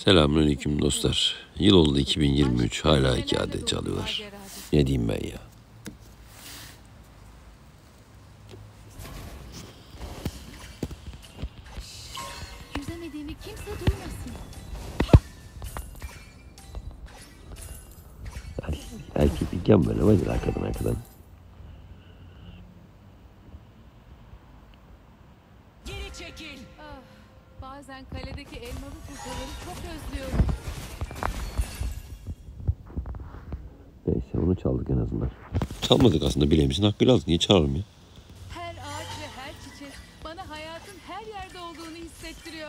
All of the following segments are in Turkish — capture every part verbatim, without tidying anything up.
Selamünaleyküm dostlar. Yıl oldu iki bin yirmi üç, hala iki adet çalıyorlar. Ne diyeyim ben ya? Yüzemediğimi kimse duymasın. Erkeklik yan böyle var arkadan arkadan. Geri çekil. Ah, bazen kaledeki elmalı turtaları çok özlüyorum. Neyse onu çaldık en azından. Çalmadık aslında, bileğimizin hakkıyla aldık. Niye çalalım ya? Her ağaç ve her çiçek bana hayatın her yerde olduğunu hissettiriyor.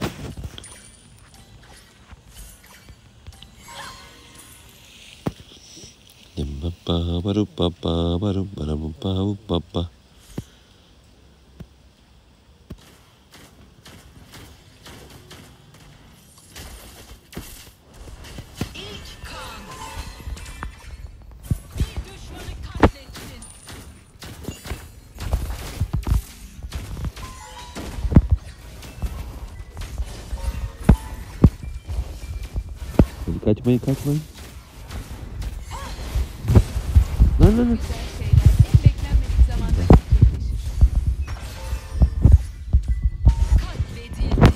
İlk kan. Bir düşmanı katlettin. Hadi kaçmayın kaçmayın. Lan lan lan. Güzel şeyler en beklenmedik zamanda gerçekleşir. Katledildin.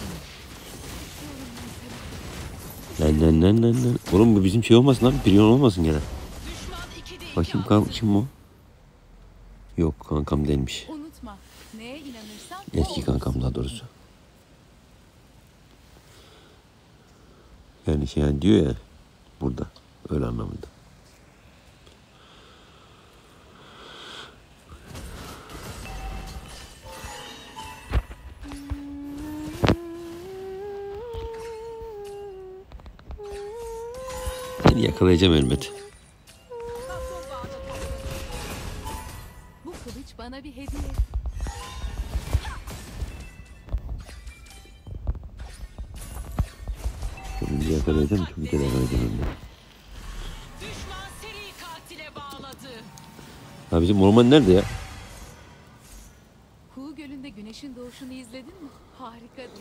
Lan lan lan lan lan. Oğlum bu bizim şey olmasın lan. Priyon olmasın gene. Düşman ikide iki Bakayım aldı. kan kim o? Yok, kankam değilmiş. Unutma, neye inanırsan o Eski olur. kankam daha doğrusu. Yani şey yani diyor ya burada. Öyle anlamında. Seni yakalayacağım elbet. Kaplumbağada topladım. Bu kılıç bana bir hediye. Seni yakalayacağım. Çok güzel yakalayacağım elbet. Düşman seri katile bağladı. Ha bizim orman nerede ya? Kuğu Gölü'nde güneşin doğuşunu izledin mi? Harikadır.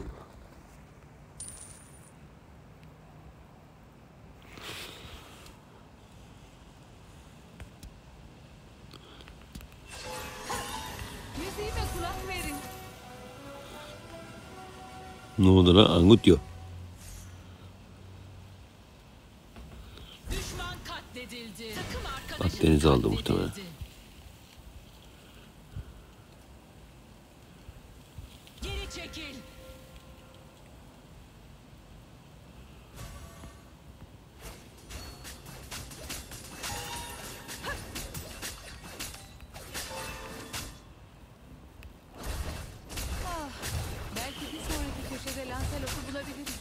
Müziğime kulak verin. Ne oldu lan? Angut diyor. Düşman katledildi. Takım arkadaşın Akdeniz aldı katledildi. muhtemelen. Geri çekil. Ah, belki bir sonraki köşede Lancelot'u bulabilirim.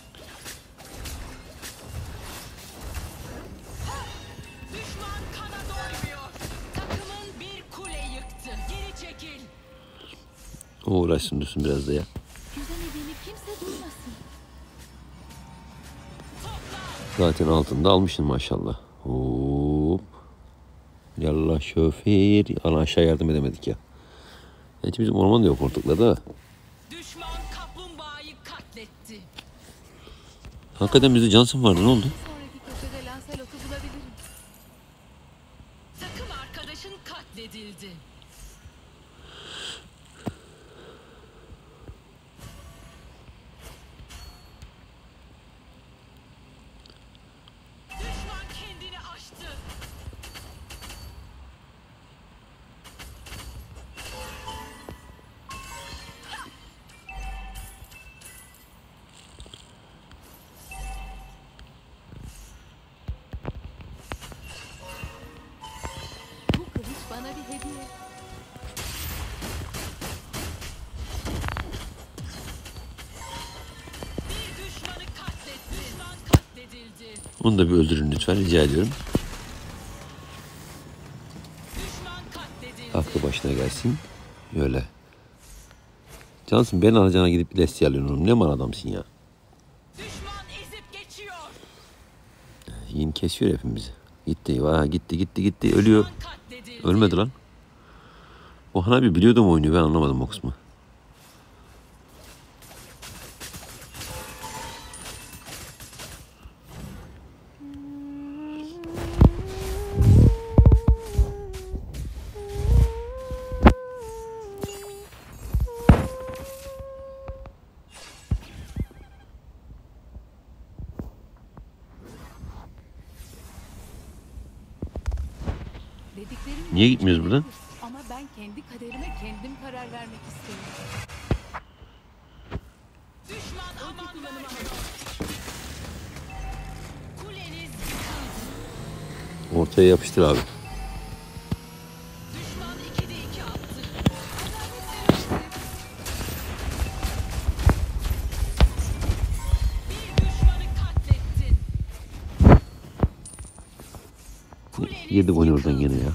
Düşman kana doymuyor. Takımın bir kule yıktı. Geri çekil. O uğraşsın dursun biraz da ya. Yüzemediğini kimse duymasın. Zaten altında almışsın maşallah. Hop. Yallah şoför. Ana aşağı yardım edemedik ya. Hiç bizim orman da yok ortaklarda. Düşman kaplumbağayı katletti. Hakikaten bizde Johnson vardı, ne oldu? Sonraki köşede Lancelot'u bulabilirim. Takım arkadaşın katledildi. Düşman kendini aştı. Bu kılıç bana bir hediye. Bir düşmanı katletti. Düşman katledildi. Onu da bir öldürün lütfen, rica ediyorum. Düşman katledildi. Aklı başına gelsin. Öyle. Johnson, ben alacağına gidip bir desteği alıyorsun oğlum. Ne mal adamsın ya. Düşman ezip geçiyor. Yine kesiyor hepimizi. Gitti. Vah, gitti gitti gitti. Ölüyor. Düşman katledildi. Ölmedi lan. O Hanabi biliyordu mu oynuyor, ben anlamadım o kısmı. Dediklerim Niye gitmiyoruz buradan? ama ben kendi kaderime kendim karar vermek istiyorum. Düşman aman vermiyor. Kuleniz yıkıldı. Ortaya yapıştır abi. Düşman ikide iki attı. Bir düşmanı katlettin. Kuleniz Yedi gol oradan yıkıldı. gene ya.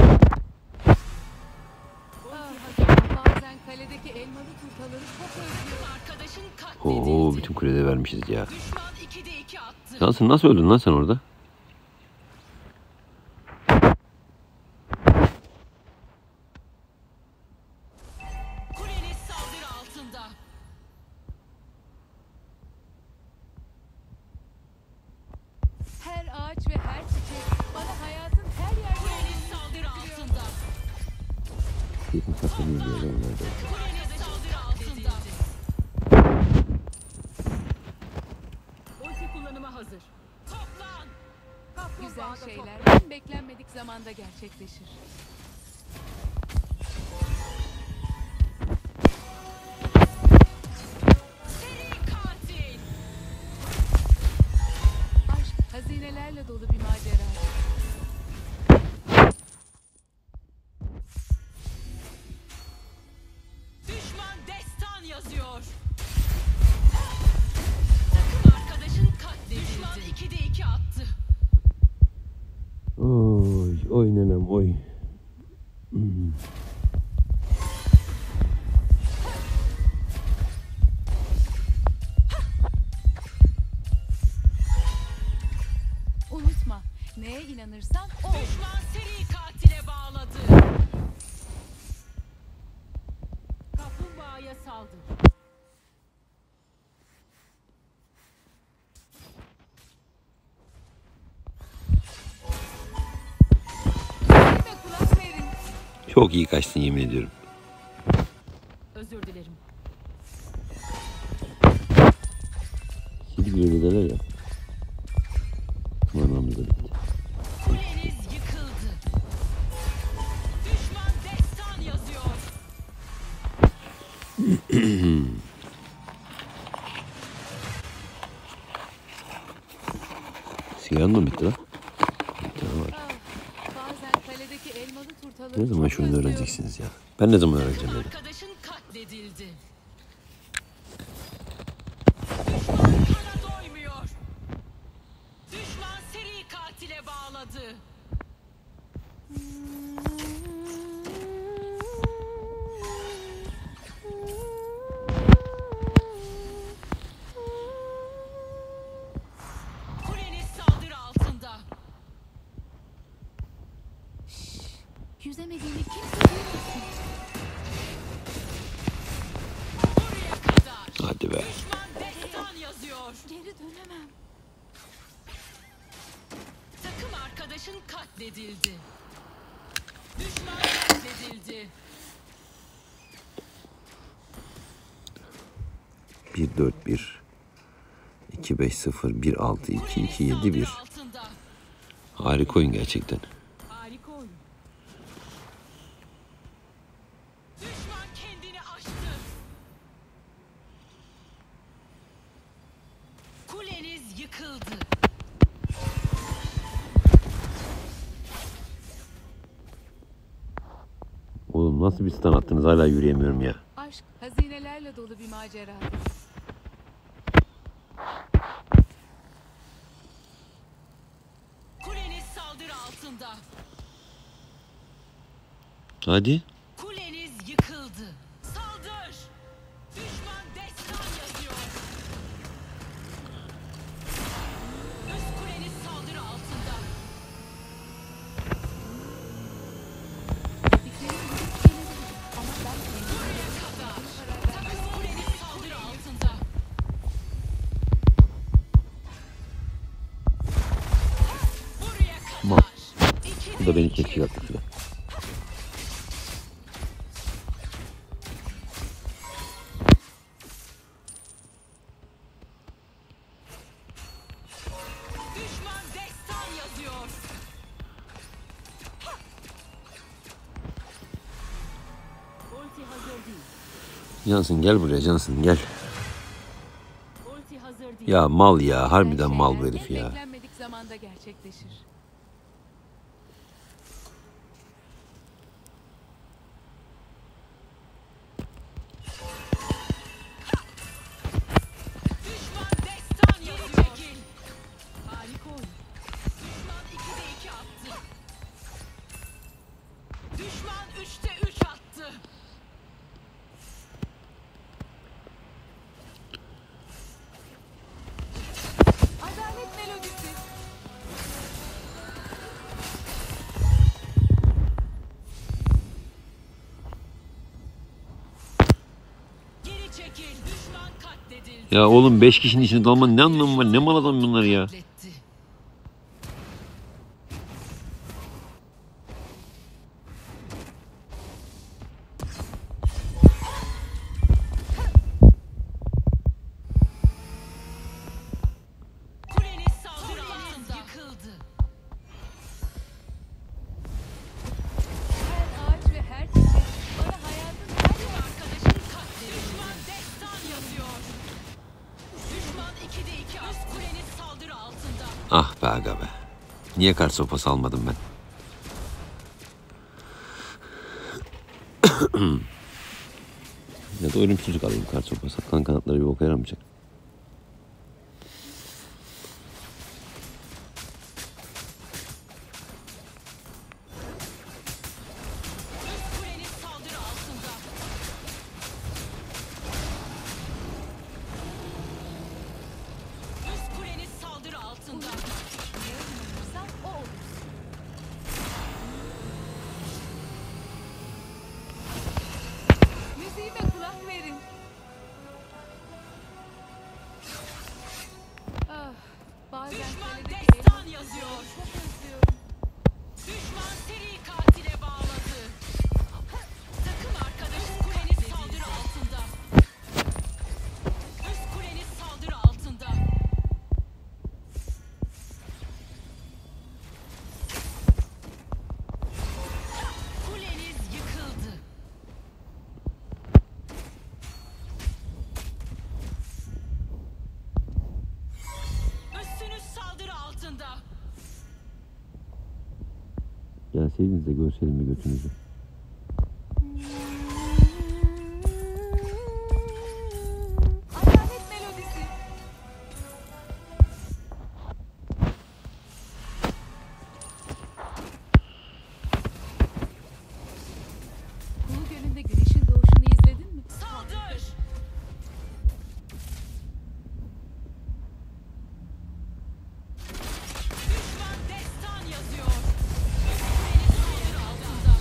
Ah, bazen kaledeki elmalı turtaları çok özlüyorum. Arkadaşın katledildi. Oo, bütün kulede vermişiz ya. Düşman ikide iki attı. Cansın, nasıl öldün lan sen orada? Kuleniz saldırı altında. Her ağaç ve her çiçek bana hayatın her yerde Kuleniz saldırı altında. Kesin saklanıyor bir yerden nerede? Kuleniz saldırı altında. Ulti kullanıma hazır. Toplan. güzel şeyler en beklenmedik zamanda gerçekleşir. Seri katil. Aşk hazinelerle dolu bir macera. Düşman destan yazıyor. Takım arkadaşın katledildi. Düşman ikide iki attı. Oy, oy nenem oy. Hmm. Unutma, neye inanırsan o. Düşman seri katile bağladı. Kaplumbağaya saldır. Sesime kulak verin. Çok iyi kaçtın yemin ediyorum. Özür dilerim. Sil bir öyleler ya. Manamız da bitti. Kuleniz yıkıldı. Düşman destan yazıyor. Sigaran mı bitti lan? Bir tane var. Ah, bazen kaledeki elmalı turtaları Ne zaman çok şunu özlüyorum. öğreneceksiniz ya? Ben ne zaman öğreneceğim dedi. Arkadaşın katledildi. Düşman kana doymuyor. Düşman seri katile bağladı. Kuleniz saldırı altında. Yüzemediğini kimse duymasın. Buraya kadar. Hadi be. Düşman destan yazıyor. Geri dönemem. Takım arkadaşın katledildi. Düşman katledildi. bir dört bir. iki beş sıfır bir altı iki iki yedi bir. Saldırı altında. Harika oyun gerçekten. Harika oyun. Düşman kendini aştı. Kuleniz yıkıldı. Oğlum nasıl bir stun attınız, hala yürüyemiyorum ya. Aşk hazinelerle dolu bir macera. Kuleniz saldırı altında. Hadi. Kuleniz yıkıldı. Saldır. Düşman destan yazıyor. Üst kuleniz saldırı altında. Dediklerim gidip gelebilir. Ama ben kendi Buraya kadar. karar vermek Üst kuleniz saldırı altında. Buraya Bak. kadar. Bu da beni kesiyor artık şurada. Düşman destan yazıyor. Cansın gel buraya Cansın gel. Ulti hazır değil. Ya mal ya harbiden Güzel mal bu şeyler herif en ya. beklenmedik zamanda gerçekleşir. Düşman destan yazıyor. Çekil. Harika oyun. Düşman ikide iki attı. Düşman üçte üç attı. Adalet melodisi. Geri çekil. Düşman katledildi. Ya oğlum beş kişinin içine dalmanın ne anlamı var? Ne mal adam bunlar ya? Katletti. Kuleniz saldırı altında. Yıkıldı. Her ağaç ve her çiçek bana hayatın her yer. Arkadaşın katledildi. Düşman destan yazıyor. Düşman ikide iki attı. Üst kuleniz saldırı altında. Ah be aga be. Niye kar sopası almadım ben? Ya da ölümsüzlük alayım kar sopası. Kan kanatları bir boka yaramayacak. Üst kuleniz saldırı altında. Üst kuleniz saldırı altında. Ne inanırsam o olur. Müziğime kulak verin. Ah, bazen Düşman kalede destan eğlenmeyi yazıyor. çok özlüyorum. Düşman seri katile bağladı. Takım arkadaşın kuleniz saldırı altında. Üst kuleniz saldırı altında. Kuleniz yıkıldı. Üstünüz saldırı altında. Gelseydiniz de görseydim bir götünüzü. Adalet melodisi. Kuğu Gölü'nde güneşin doğuşunu izledin mi? Saldır. Düşman destan yazıyor. Üst kuleniz saldırı altında.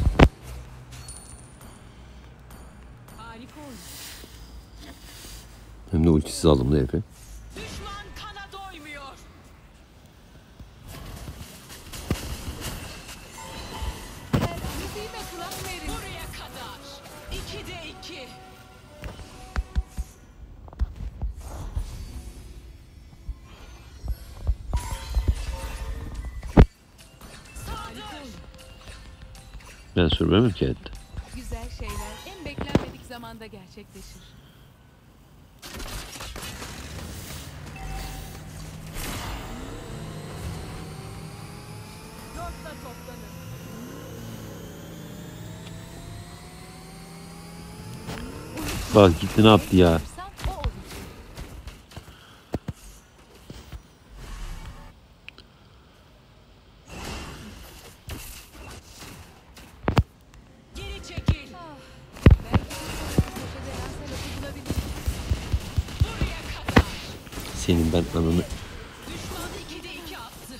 Harika oyun. Hem de ultisiz aldım da herifi. Düşman kana doymuyor. Müziğime kulak verin. Buraya kadar. İkide iki. Saldır. Ben sürmem ki etti. Güzel şeyler en beklenmedik zamanda gerçekleşir. Dörtle toplanın. Bak gitti ne yaptı ya. Sanırsam o olur. Geri çekil. Ah, belki bir sonraki köşede Lancelot'u bulabilirim. Buraya kadar. Senin ben ananı... Düşman ikide iki attı.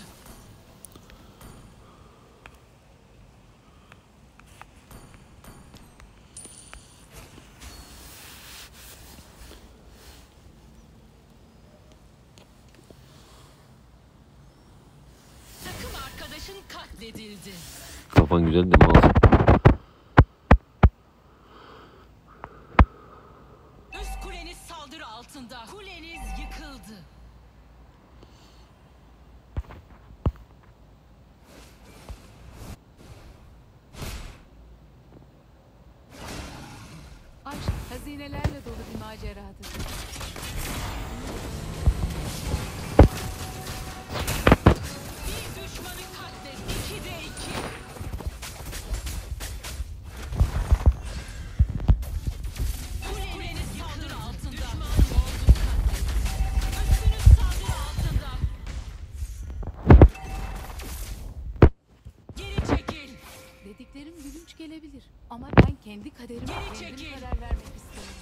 Takım arkadaşın katledildi. Kafan güzel de mal. Üst kuleniz saldırı altında. Kuleniz yıkıldı. Aşk, hazine hazinelerle dolu bir maceradır. Bir düşmanı katlet. ikide iki. Kuleniz saldırı altında. Düşman ordu katlet. Üstünüz saldırı altında. Geri çekil. Dediklerim gülünç gelebilir ama ben kendi kaderime Geri kendim çekil. karar vermek istiyorum.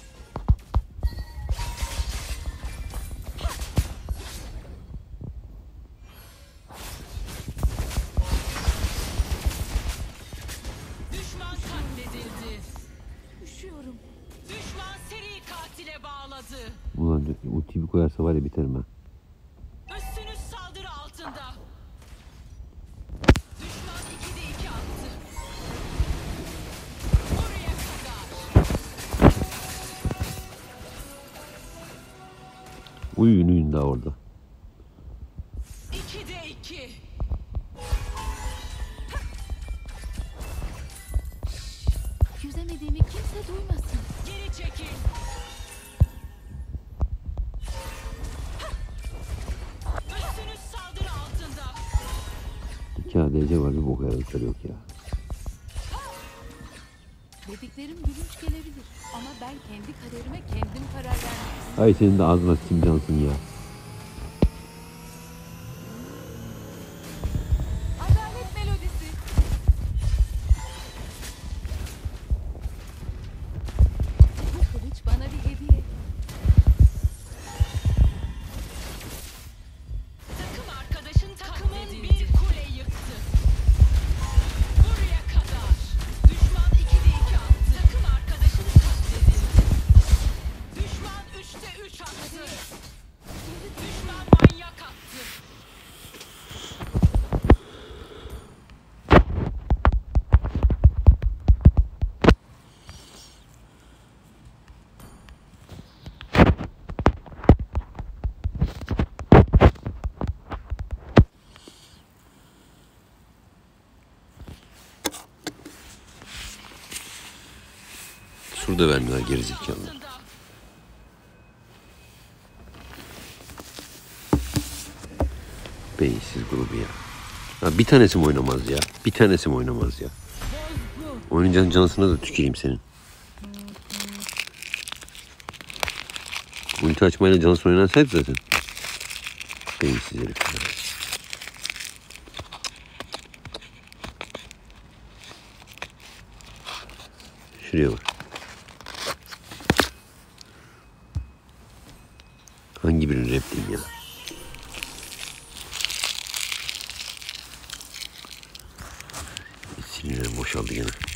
Düşman katledildi. Üşüyorum. Düşman seri katile bağladı. Ulan ultiyi bir koyarsa var ya biterim ha. Üstünüz saldırı altında. Düşman ikide iki attı. Oraya kadar. Uyuyun uyuyun daha orada. ikide iki. Yüzemediğimi kimse duymasın. Geri çekil. Üstünüz saldırı altında. İki A D C var bir bok yaratları yok ya. Dediklerim gülünç gelebilir ama ben kendi kaderime kendim karar vermek istiyorum. Ay senin de ağzına kim cansın ya. Adalet melodisi. Bu kılıç bana bir hediye. Takım arkadaşın takımın bir kule yıktı. Buraya kadar. Düşman ikide iki attı. Takım arkadaşın katledildi. Düşman üçte üç attı. Düşman manyak attı. Şurada vermiyorlar gerizekalı. Altında. Beyinsiz grubu ya. Ha, bir tanesi mi oynamaz ya? Bir tanesi mi oynamaz ya? Oynayacağın cansına da tüküreyim senin. Ulti açmayla cansın oynansaydı zaten. Beyinsiz herif. Şuraya bak. Hangi birini repliyim ya? Sinirlerim boşaldı gene.